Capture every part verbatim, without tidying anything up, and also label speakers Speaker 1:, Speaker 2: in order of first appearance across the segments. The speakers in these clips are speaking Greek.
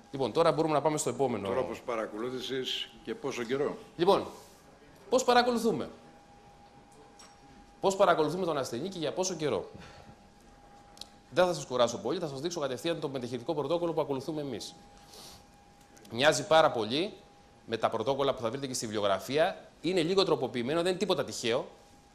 Speaker 1: Λοιπόν, τώρα μπορούμε να πάμε στο επόμενο.
Speaker 2: Τρόπος παρακολούθησης και πόσο καιρό.
Speaker 1: Λοιπόν, πώς παρακολουθούμε. Πώς παρακολουθούμε τον ασθενή και για πόσο καιρό. Δεν θα σας κουράσω πολύ, θα σας δείξω κατευθείαν το μεταχειρητικό πρωτόκολλο που ακολουθούμε εμείς. Μοιάζει πάρα πολύ με τα πρωτόκολλα που θα βρείτε και στη βιβλιογραφία. Είναι λίγο τροποποιημένο, δεν είναι τίποτα τυχαίο.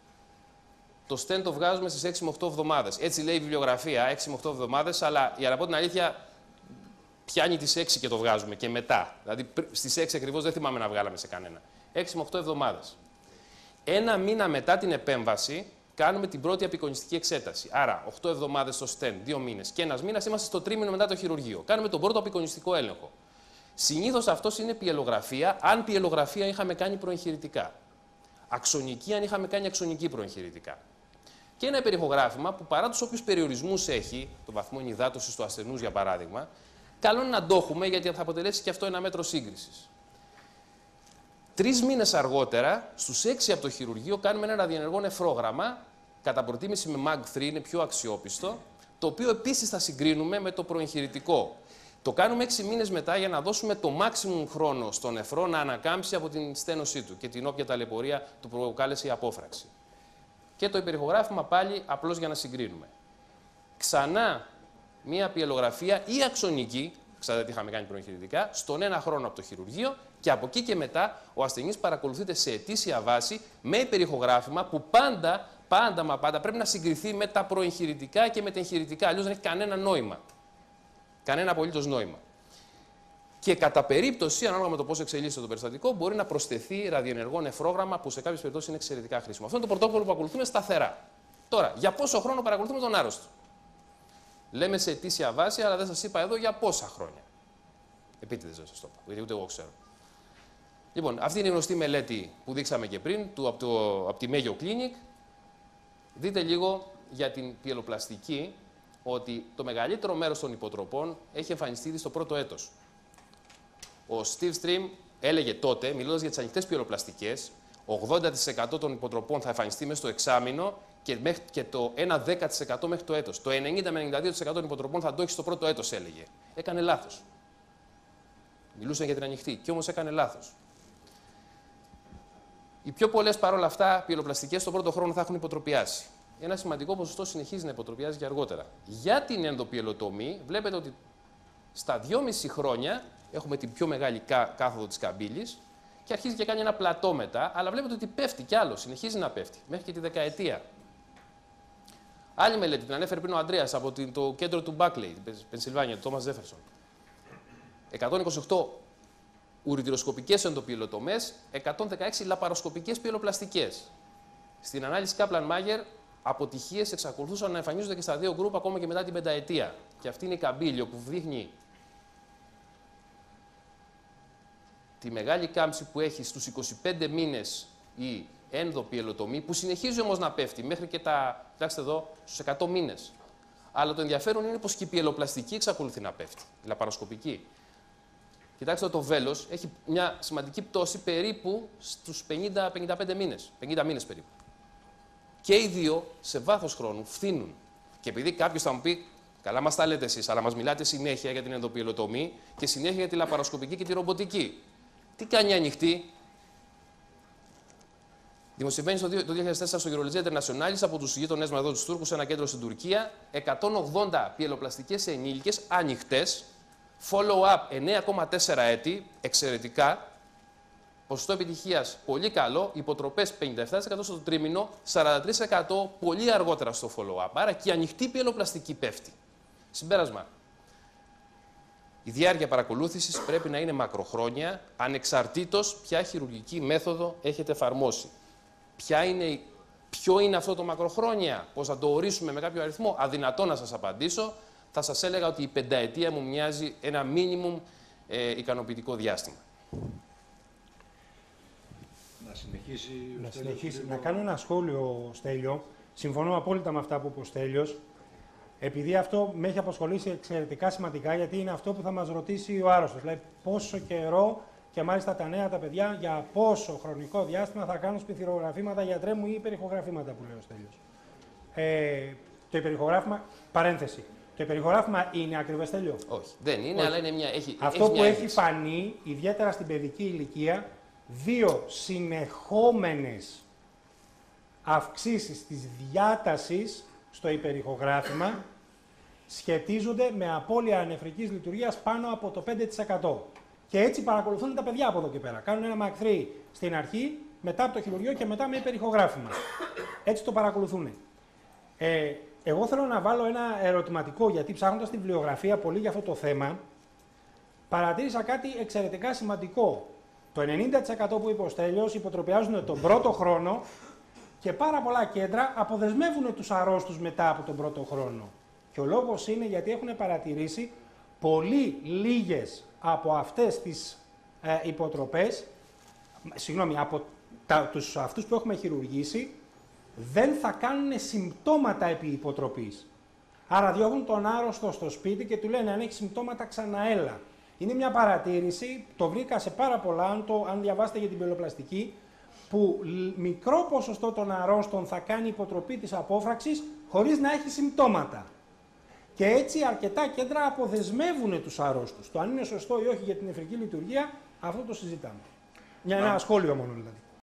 Speaker 1: Το στεν το βγάζουμε στις έξι με οκτώ εβδομάδες. Έτσι λέει η βιβλιογραφία, έξι με οκτώ εβδομάδες, αλλά για να πω την αλήθεια, πιάνει τις έξι και το βγάζουμε και μετά. Δηλαδή στις έξι ακριβώς δεν θυμάμαι να βγάλαμε σε κανένα. έξι με οκτώ εβδομάδες. Ένα μήνα μετά την επέμβαση κάνουμε την πρώτη απεικονιστική εξέταση. Άρα, οκτώ εβδομάδες στο στεν, δύο μήνες και ένας μήνας είμαστε στο τρίμηνο μετά το χειρουργείο. Κάνουμε τον πρώτο απεικονιστικό έλεγχο. Συνήθως αυτός είναι πιελογραφία, αν πιελογραφία είχαμε κάνει προεγχειρητικά. Αξονική, αν είχαμε κάνει αξονική προεγχειρητικά. Και ένα υπερηχογράφημα που παρά τους όποιους περιορισμούς έχει, τον βαθμό ενυδάτωσης του ασθενούς για παράδειγμα, καλό είναι να το έχουμε γιατί θα αποτελέσει και αυτό ένα μέτρο σύγκρισης. Τρεις μήνες αργότερα, στους έξι από το χειρουργείο, κάνουμε ένα ραδιενεργό νεφρόγραμμα, κατά προτίμηση με μαγ τρία, είναι πιο αξιόπιστο, το οποίο επίσης θα συγκρίνουμε με το προεγχειρητικό. Το κάνουμε έξι μήνες μετά για να δώσουμε το maximum χρόνο στο νεφρό να ανακάμψει από την στένωσή του και την όποια ταλαιπωρία του προκάλεσε η απόφραξη. Και το υπερηχογράφημα πάλι απλώς για να συγκρίνουμε. Ξανά μία πιελογραφία ή αξονική, ξέρετε τι είχαμε κάνει προεγχειρητικά, στον ένα χρόνο από το χειρουργείο και από εκεί και μετά ο ασθενής παρακολουθείται σε ετήσια βάση με υπερηχογράφημα που πάντα, πάντα μα πάντα πρέπει να συγκριθεί με τα προεγχειρητικά και με τα εγχειρητικά, αλλιώς δεν έχει κανένα νόημα. Κανένα απολύτως νόημα. Και κατά περίπτωση, ανάλογα με το πώς εξελίσσεται το περιστατικό, μπορεί να προσθεθεί ραδιενεργό νεφρόγραμμα που σε κάποιες περιπτώσεις είναι εξαιρετικά χρήσιμο. Αυτό είναι το πρωτόκολλο που ακολουθούμε σταθερά. Τώρα, για πόσο χρόνο παρακολουθούμε τον άρρωστο. Λέμε σε ετήσια βάση, αλλά δεν σας είπα εδώ για πόσα χρόνια. Επίτηδες δεν σας το είπα, γιατί ούτε εγώ ξέρω. Λοιπόν, αυτή είναι η γνωστή μελέτη που δείξαμε και πριν, του, από, το, από τη Mayo Clinic. Δείτε λίγο για την πιελοπλαστική, ότι το μεγαλύτερο μέρος των υποτροπών έχει εμφανιστεί ήδη στο πρώτο έτος. Ο Steve Stream έλεγε τότε, μιλώντας για τις ανοιχτές πιελοπλαστικές, ογδόντα τοις εκατό των υποτροπών θα εμφανιστεί μέσα στο εξάμηνο και, μέχρι, και το ένα δέκα τοις εκατό μέχρι το έτος. Το ενενήντα με ενενήντα δύο τοις εκατό των υποτροπών θα το έχει στο πρώτο έτος, έλεγε. Έκανε λάθος. Μιλούσαν για την ανοιχτή, και όμως έκανε λάθος. Οι πιο πολλές παρόλα αυτά πιελοπλαστικές στον πρώτο χρόνο θα έχουν υποτροπιάσει. Ένα σημαντικό ποσοστό συνεχίζει να υποτροπιάζει και αργότερα. Για την ενδοπιελοτομή, βλέπετε ότι στα δυόμιση χρόνια έχουμε την πιο μεγάλη κα, κάθοδο της καμπύλης και αρχίζει και κάνει ένα πλατό μετά, αλλά βλέπετε ότι πέφτει κι άλλο, συνεχίζει να πέφτει, μέχρι και τη δεκαετία. Άλλη μελέτη, την ανέφερε πριν ο Ανδρέας από την, το κέντρο του Μπάκλεϊ, την Πενσιλβάνια, του Τόμας Τζέφερσον. εκατόν είκοσι οκτώ ουρητηροσκοπικές ενδοπιελοτομές, εκατόν δεκαέξι λαπαροσκοπικές πιελοπλαστικές. Στην ανάλυση Kaplan-Meier, αποτυχίες εξακολουθούσαν να εμφανίζονται και στα δύο γκρουπ ακόμα και μετά την πενταετία. Και αυτή είναι η καμπύλιο που δείχνει τη μεγάλη κάμψη που έχει στους είκοσι πέντε μήνες η ενδοπιελοτομή, που συνεχίζει όμως να πέφτει μέχρι και τα, κοιτάξτε εδώ, στους εκατό μήνες. Αλλά το ενδιαφέρον είναι πως και η πιελοπλαστική εξακολουθεί να πέφτει, η λαπαροσκοπική. Κοιτάξτε το βέλος, έχει μια σημαντική πτώση περίπου στους πενήντα με πενήντα πέντε μήνες, πενήντα μήνες περίπου. Και οι δύο σε βάθος χρόνου φθήνουν. Και επειδή κάποιος θα μου πει, καλά μας τα λέτε εσείς, αλλά μας μιλάτε συνέχεια για την ενδοπιελοτομή και συνέχεια για τη λαπαροσκοπική και τη ρομποτική. Τι κάνει η ανοιχτή? Δημοσιευμένη το δύο χιλιάδες τέσσερα στο Urologia Internationalis από τους γείτονές μας εδώ, τους Τούρκους, σε ένα κέντρο στην Τουρκία, εκατόν ογδόντα πιελοπλαστικές ενήλικες ανοιχτές, follow-up εννέα κόμμα τέσσερα έτη, εξαιρετικά. Ποσοστό επιτυχίας πολύ καλό, υποτροπές πενήντα επτά τοις εκατό στο τρίμηνο, σαράντα τρία τοις εκατό πολύ αργότερα στο follow-up. Άρα και η ανοιχτή πιελοπλαστική πέφτει. Συμπέρασμα. Η διάρκεια παρακολούθησης πρέπει να είναι μακροχρόνια, ανεξαρτήτως ποια χειρουργική μέθοδο έχετε εφαρμόσει. Ποια είναι, ποιο είναι αυτό το μακροχρόνια, πώς θα το ορίσουμε με κάποιο αριθμό, αδυνατό να σας απαντήσω. Θα σας έλεγα ότι η πενταετία μου μοιάζει ένα minimum ε, ικανοποιητικό διάστημα.
Speaker 2: Να συνεχίσει.
Speaker 3: Να, συνεχίσει. Να κάνω ένα σχόλιο, Στέλιο. Συμφωνώ απόλυτα με αυτά που είπε ο Στέλιος. Επειδή αυτό με έχει απασχολήσει εξαιρετικά σημαντικά, γιατί είναι αυτό που θα μας ρωτήσει ο άρρωστος. Δηλαδή, πόσο καιρό και μάλιστα τα νέα τα παιδιά για πόσο χρονικό διάστημα θα κάνουν σπιθυρογραφήματα, γιατρέ μου, ή υπερηχογραφήματα που λέει ο Στέλιος. Ε, το υπερηχογράφημα, παρένθεση. Το υπερηχογράφημα είναι ακριβές-τέλειο?
Speaker 1: Όχι, δεν είναι,
Speaker 3: Όχι.
Speaker 1: αλλά είναι μια. Έχει,
Speaker 3: Αυτό
Speaker 1: έχει
Speaker 3: που
Speaker 1: μια
Speaker 3: έχει
Speaker 1: ένδειξη.
Speaker 3: φανεί, ιδιαίτερα στην παιδική ηλικία, δύο συνεχόμενες αυξήσεις της διάτασης στο υπερηχογράφημα σχετίζονται με απώλεια νεφρικής λειτουργίας πάνω από το πέντε τοις εκατό. Και έτσι παρακολουθούν τα παιδιά από εδώ και πέρα. Κάνουν ένα μακ θρι στην αρχή, μετά από το χειρουργείο και μετά με υπερηχογράφημα. Έτσι το παρακολουθούν. Ε, εγώ θέλω να βάλω ένα ερωτηματικό, γιατί ψάχνοντας την βιβλιογραφία πολύ για αυτό το θέμα, παρατήρησα κάτι εξαιρετικά σημαντικό. Το ενενήντα τοις εκατό που είπε ο Στέλιος υποτροπιάζουν τον πρώτο χρόνο και πάρα πολλά κέντρα αποδεσμεύουν τους αρρώστους μετά από τον πρώτο χρόνο. Και ο λόγος είναι γιατί έχουν παρατηρήσει πολύ λίγες από αυτές τις ε, υποτροπές, συγγνώμη, από τα, τους, αυτούς που έχουμε χειρουργήσει, δεν θα κάνουν συμπτώματα επί υποτροπής. Άρα διώχνουν τον άρρωστο στο σπίτι και του λένε αν έχει συμπτώματα ξαναέλα. Είναι μια παρατήρηση, το βρήκα σε πάρα πολλά, αν, το, αν διαβάσετε για την πυλοπλαστική, που μικρό ποσοστό των αρρώστων θα κάνει υποτροπή της απόφραξης χωρίς να έχει συμπτώματα. Και έτσι αρκετά κέντρα αποδεσμεύουν τους αρρώστους. Το αν είναι σωστό ή όχι για την νεφρική λειτουργία, αυτό το συζητάμε. Μια, ένα σχόλιο μόνο δηλαδή.